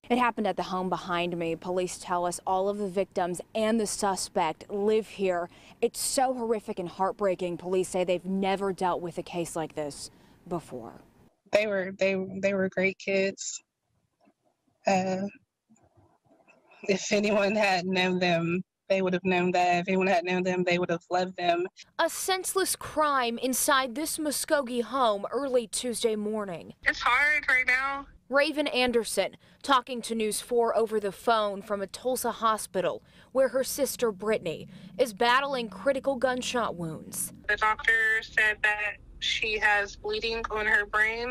It happened at the home behind me. Police tell us all of the victims and the suspect live here. It's so horrific and heartbreaking. Police say they've never dealt with a case like this before. They were great kids. If anyone had known them, they would have known that. If anyone had known them, they would have loved them. A senseless crime inside this Muskogee home early Tuesday morning. It's hard right now. Raven Anderson talking to News 4 over the phone from a Tulsa hospital where her sister Brittany is battling critical gunshot wounds. The doctor said that she has bleeding on her brain.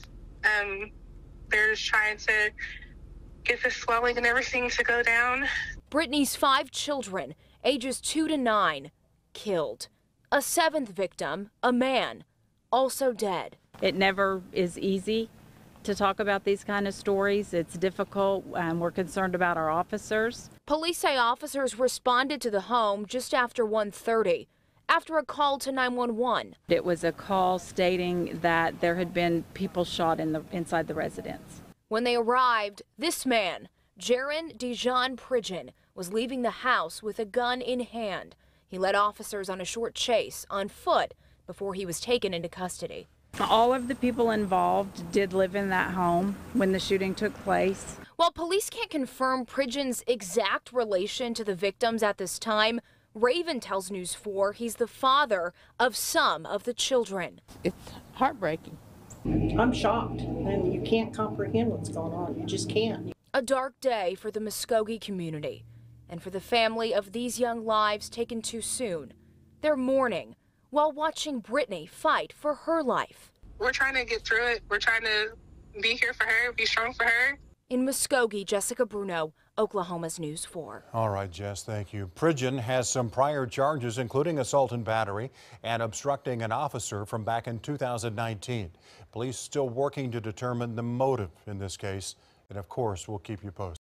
They're just trying to get the swelling and everything to go down. Brittany's 5 children, ages 2 to 9, killed. A 7th victim, a man, also dead. It never is easy to talk about these kind of stories. It's difficult. We're concerned about our officers. Police say officers responded to the home just after 1:30 after a call to 911. It was a call stating that there had been people shot inside the residence. When they arrived, this man, Jaron Dijon Pridgen, was leaving the house with a gun in hand. He led officers on a short chase on foot before he was taken into custody. All of the people involved did live in that home when the shooting took place. While police can't confirm Pridgen's exact relation to the victims at this time, Raven tells News 4 he's the father of some of the children. It's heartbreaking. I'm shocked, and you can't comprehend what's going on. You just can't. A dark day for the Muskogee community and for the family of these young lives taken too soon. They're mourning while watching Brittany fight for her life. We're trying to get through it. We're trying to be here for her, be strong for her. In Muskogee, Jessica Bruno, Oklahoma's News 4. All right, Jess, thank you. Pridgen has some prior charges, including assault and battery and obstructing an officer from back in 2019. Police still working to determine the motive in this case. And of course, we'll keep you posted.